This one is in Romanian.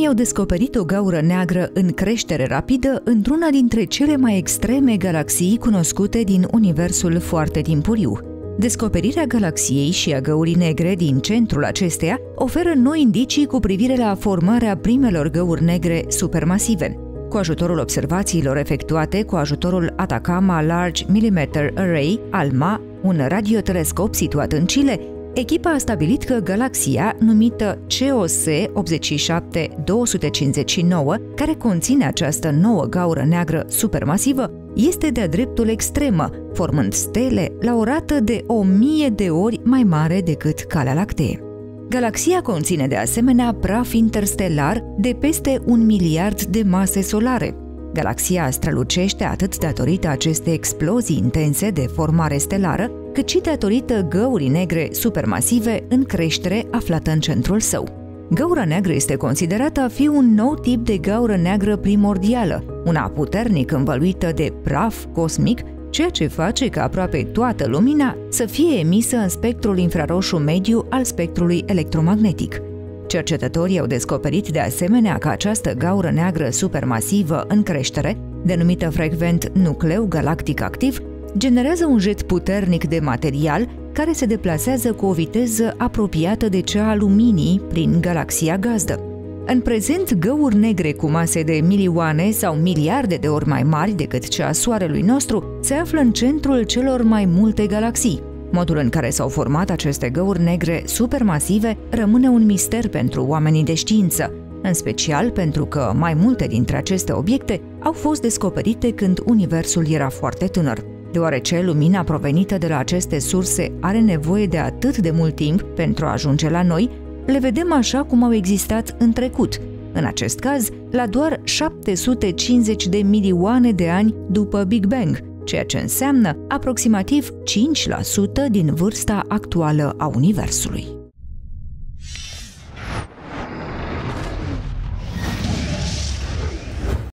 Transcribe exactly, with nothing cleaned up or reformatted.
Oamenii au descoperit o gaură neagră în creștere rapidă într-una dintre cele mai extreme galaxii cunoscute din universul foarte timpuriu. Descoperirea galaxiei și a găurii negre din centrul acesteia oferă noi indicii cu privire la formarea primelor găuri negre supermasive. Cu ajutorul observațiilor efectuate cu ajutorul Atacama Large Millimeter Array, ALMA, un radiotelescop situat în Chile, echipa a stabilit că galaxia, numită C O S opt șapte două cinci nouă, care conține această nouă gaură neagră supermasivă, este de-a dreptul extremă, formând stele la o rată de o mie de ori mai mare decât Calea Lactee. Galaxia conține de asemenea praf interstelar de peste un miliard de mase solare. Galaxia strălucește atât datorită acestei explozii intense de formare stelară, cât și datorită găurii negre supermasive în creștere aflată în centrul său. Găura neagră este considerată a fi un nou tip de gaură neagră primordială, una puternic învăluită de praf cosmic, ceea ce face ca aproape toată lumina să fie emisă în spectrul infraroșu mediu al spectrului electromagnetic. Cercetătorii au descoperit de asemenea că această gaură neagră supermasivă în creștere, denumită frecvent nucleu galactic activ, generează un jet puternic de material care se deplasează cu o viteză apropiată de cea a luminii prin galaxia gazdă. În prezent, găuri negre cu mase de milioane sau miliarde de ori mai mari decât cea a Soarelui nostru se află în centrul celor mai multe galaxii. Modul în care s-au format aceste găuri negre supermasive rămâne un mister pentru oamenii de știință, în special pentru că mai multe dintre aceste obiecte au fost descoperite când universul era foarte tânăr. Deoarece lumina provenită de la aceste surse are nevoie de atât de mult timp pentru a ajunge la noi, le vedem așa cum au existat în trecut, în acest caz la doar șapte sute cincizeci de milioane de ani după Big Bang, ceea ce înseamnă aproximativ cinci la sută din vârsta actuală a Universului.